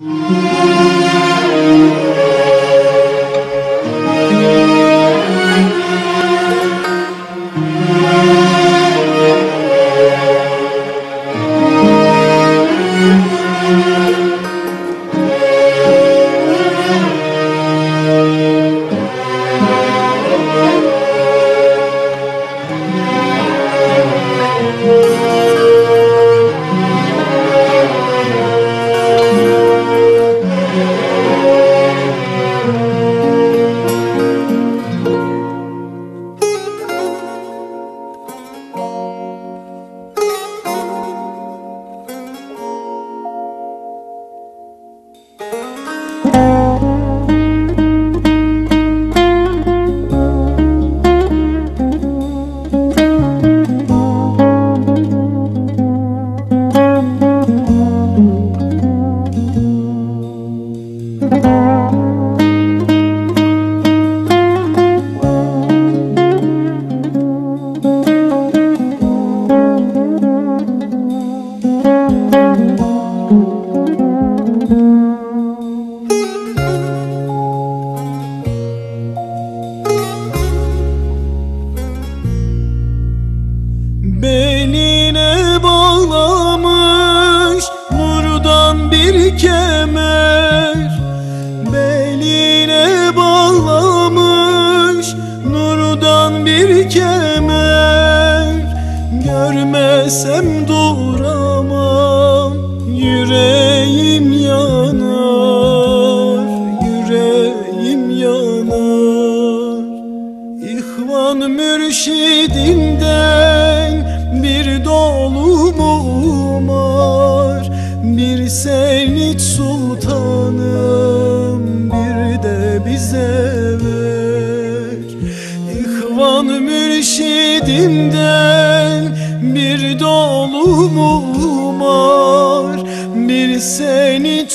Beline bağlamış nurdan bir kemer, beline bağlamış nurdan bir kemer. Görmesem duramam, yüreğim yanar, yüreğim yanar. İhvan mürşidimden bir dolumum var, bir Seyit Sultanım, bir de bize ver. İhvan mürşidimden bir dolumum var, bir Seyit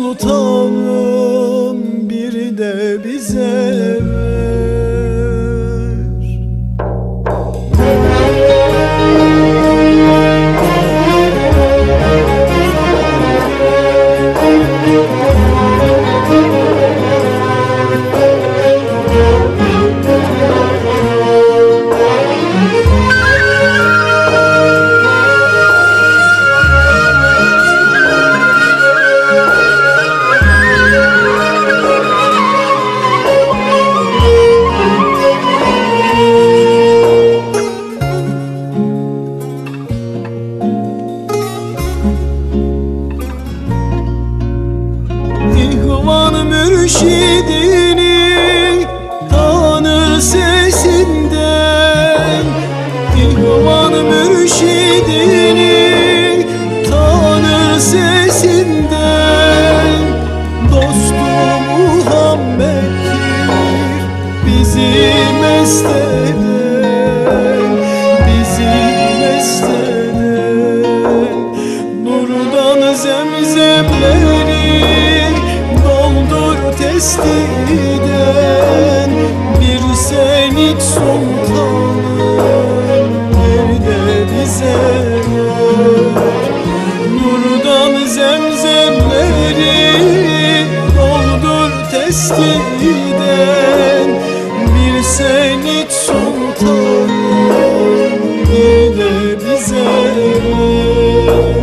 Sultanım, bir de bize ver. İhvan mürşidini tanı sesinden, İhvan mürşidini tanı sesinden. Dostu Muhammed'dir bizi mest eden, bizi mest eden. Nurdan zemzemleri testiden, bir Seyit Sultanım, bir de bize ver. Nurdan zemzemleri doldur testiden, bir Seyit Sultanım, bir de bize ver.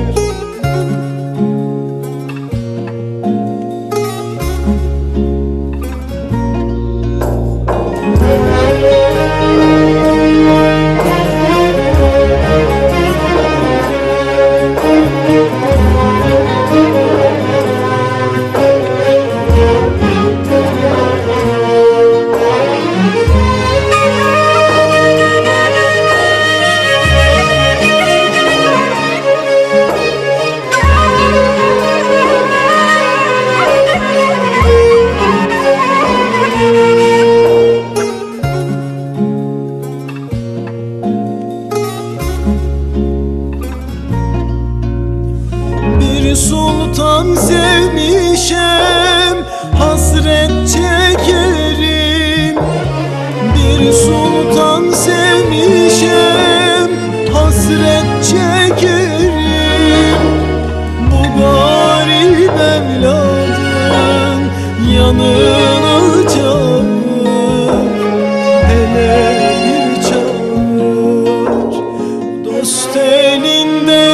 canını çağır, hele bir çağır. Dost elinde